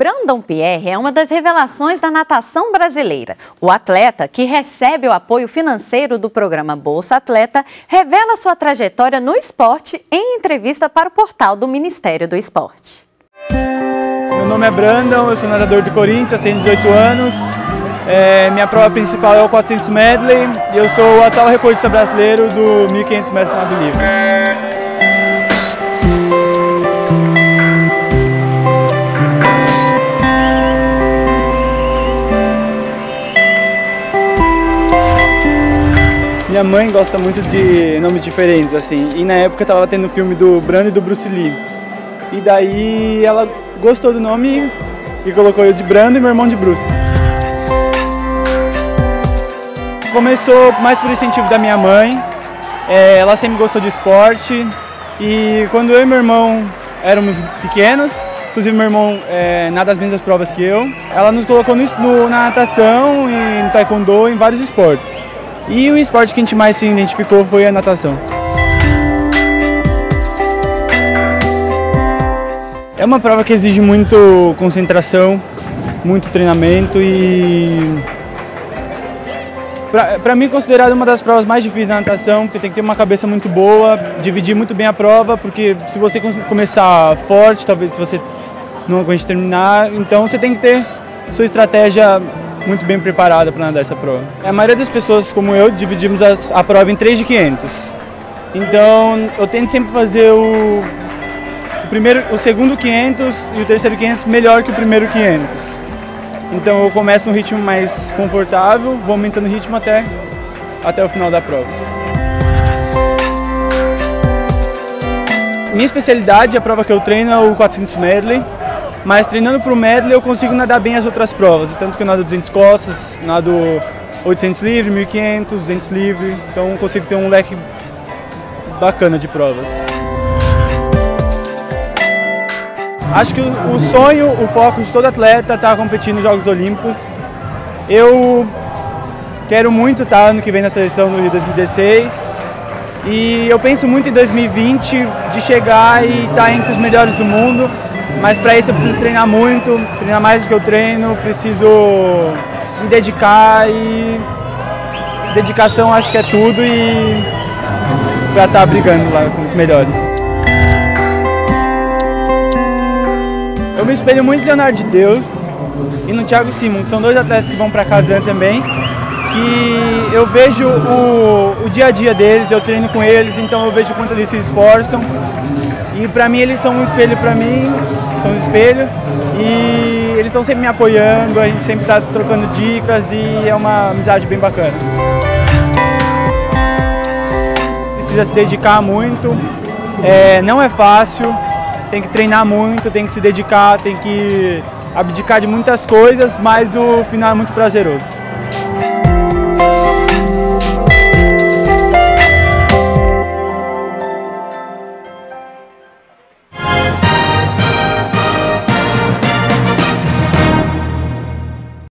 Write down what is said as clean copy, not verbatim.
Brandon Pierre é uma das revelações da natação brasileira. O atleta, que recebe o apoio financeiro do programa Bolsa Atleta, revela sua trajetória no esporte em entrevista para o portal do Ministério do Esporte. Meu nome é Brandon, eu sou nadador do Corinthians, tenho 18 anos. Minha prova principal é o 400 medley e eu sou o atual recordista brasileiro do 1.500 metros nado livre. Minha mãe gosta muito de nomes diferentes, assim, e na época estava tendo o filme do Brando e do Bruce Lee. E daí ela gostou do nome e colocou eu de Brando e meu irmão de Bruce. Começou mais por incentivo da minha mãe, ela sempre gostou de esporte e quando eu e meu irmão éramos pequenos, inclusive meu irmão nada as mesmas provas que eu, ela nos colocou na natação e no taekwondo, em vários esportes. E o esporte que a gente mais se identificou foi a natação. É uma prova que exige muito concentração, muito treinamento e para mim é considerada uma das provas mais difíceis da natação, porque tem que ter uma cabeça muito boa, dividir muito bem a prova, porque se você começar forte, talvez se você não aguente terminar, então você tem que ter sua estratégia muito bem preparada para nadar essa prova. A maioria das pessoas, como eu, dividimos a prova em 3 de 500. Então eu tento sempre fazer o segundo 500 e o terceiro 500 melhor que o primeiro 500. Então eu começo um ritmo mais confortável, vou aumentando o ritmo até o final da prova. Minha especialidade, a prova que eu treino é o 400 medley, mas treinando para o medley eu consigo nadar bem as outras provas, tanto que eu nado 200 costas, nado 800 livre, 1500, 200 livre, então eu consigo ter um leque bacana de provas. Acho que o sonho, o foco de todo atleta está competindo nos Jogos Olímpicos. Eu quero muito estar ano que vem na seleção no Rio 2016 e eu penso muito em 2020 de chegar e estar entre os melhores do mundo, mas para isso eu preciso treinar muito, treinar mais do que eu treino, preciso me dedicar e dedicação acho que é tudo e para estar brigando lá com os melhores. Eu me espelho muito no Leonardo de Deus e no Thiago Simon, que são dois atletas que vão para Kazan também, que eu vejo o dia a dia deles, eu treino com eles, então eu vejo quanto eles se esforçam e para mim eles são um espelho para mim, são um espelho e eles estão sempre me apoiando, a gente sempre está trocando dicas e é uma amizade bem bacana. Precisa se dedicar muito, não é fácil. Tem que treinar muito, tem que se dedicar, tem que abdicar de muitas coisas, mas o final é muito prazeroso.